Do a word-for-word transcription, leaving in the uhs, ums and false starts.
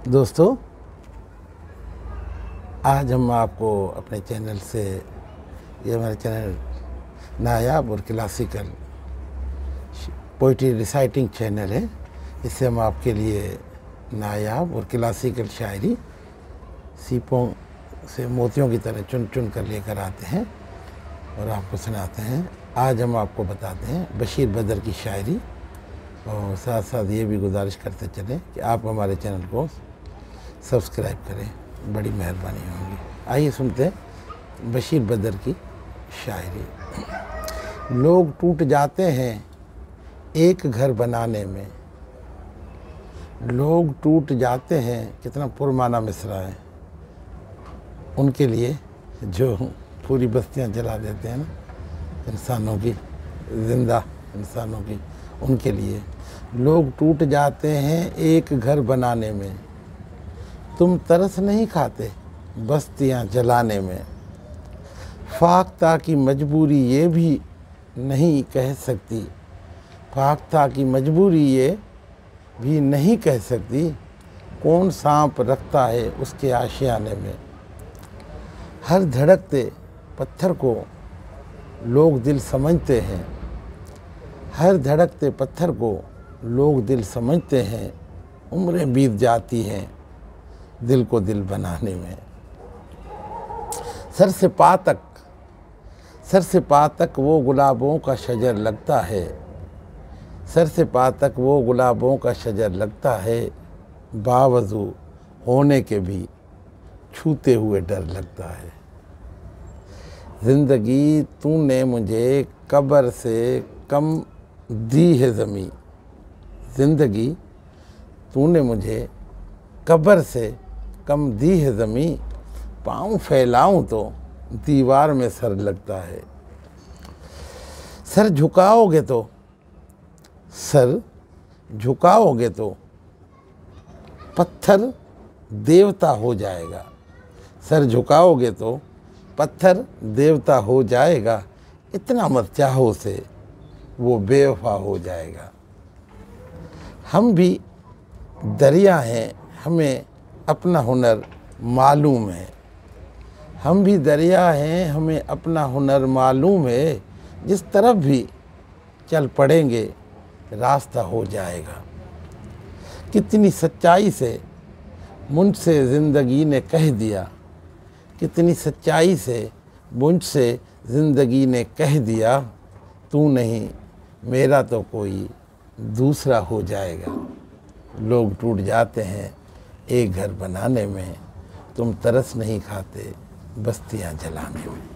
दोस्तों, आज हम आपको अपने चैनल से, ये हमारा चैनल नायाब और क्लासिकल पोइट्री रिसाइटिंग चैनल है। इससे हम आपके लिए नायाब और क्लासिकल शायरी सीपों से मोतियों की तरह चुन चुन कर लेकर आते हैं और आपको सुनाते हैं। आज हम आपको बताते हैं बशीर बदर की शायरी, और साथ साथ ये भी गुजारिश करते चलें कि आप हमारे चैनल को सब्सक्राइब करें, बड़ी मेहरबानी होगी। आइए सुनते हैं बशीर बदर की शायरी। लोग टूट जाते हैं एक घर बनाने में, लोग टूट जाते हैं, कितना पुरमाना मिसरा है, उनके लिए जो पूरी बस्तियां जला देते हैं ना इंसानों की, जिंदा इंसानों की, उनके लिए। लोग टूट जाते हैं एक घर बनाने में, तुम तरस नहीं खाते बस्तियां जलाने में। फाख्ता की मजबूरी ये भी नहीं कह सकती, फाख्ता की मजबूरी ये भी नहीं कह सकती, कौन सांप रखता है उसके आशियाने में। हर धड़कते पत्थर को लोग दिल समझते हैं, हर धड़कते पत्थर को लोग दिल समझते हैं, उम्रें बीत जाती हैं दिल को दिल बनाने में। सर से पा तक, सर से पा तक वो गुलाबों का शजर लगता है, सर से पा तक वो गुलाबों का शजर लगता है, बावजू होने के भी छूते हुए डर लगता है। ज़िंदगी तूने मुझे कब्र से कम दी है ज़मीं, ज़िंदगी तूने मुझे कब्र से कम दी है ज़मीं, पाँव फैलाऊं तो दीवार में सर लगता है। सर झुकाओगे तो, सर झुकाओगे तो पत्थर देवता हो जाएगा, सर झुकाओगे तो पत्थर देवता हो जाएगा, इतना मत चाहो से वो बेवफा हो जाएगा। हम भी दरिया हैं, हमें अपना हुनर मालूम है, हम भी दरिया हैं, हमें अपना हुनर मालूम है, जिस तरफ भी चल पड़ेंगे रास्ता हो जाएगा। कितनी सच्चाई से मुझसे ज़िंदगी ने कह दिया, कितनी सच्चाई से मुझसे ज़िंदगी ने कह दिया, तू नहीं मेरा तो कोई दूसरा हो जाएगा। लोग टूट जाते हैं एक घर बनाने में, तुम तरस नहीं खाते बस्तियां जलाने में।